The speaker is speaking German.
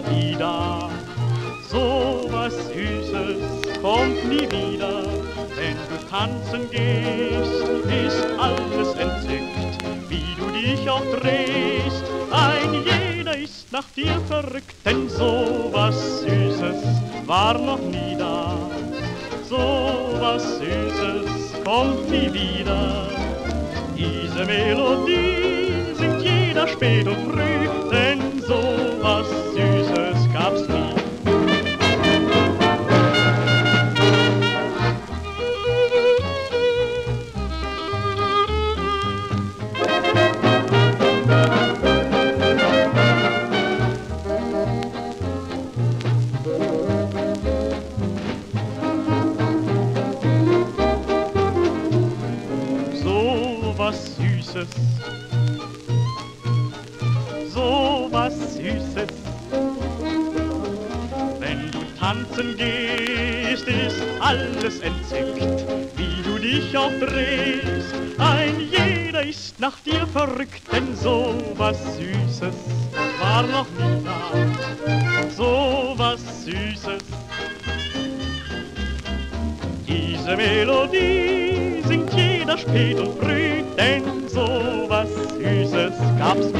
nie da. So was Süßes kommt nie wieder. Wenn du tanzen gehst, ist alles entzückt, wie du dich auch drehst. Ein jeder ist nach dir verrückt, denn so was Süßes war noch nie da. So was Süßes kommt nie wieder. Diese Melodie singt jeder spät und früh, denn so was Süßes gab's nie. Was Süßes, so was Süßes. Wenn du tanzen gehst, ist alles entzückt, wie du dich auch drehst. Ein jeder ist nach dir verrückt, denn so was Süßes war noch nie da. So was Süßes. Diese Melodie singt jeder spät und früh, denn so was Süßes gab's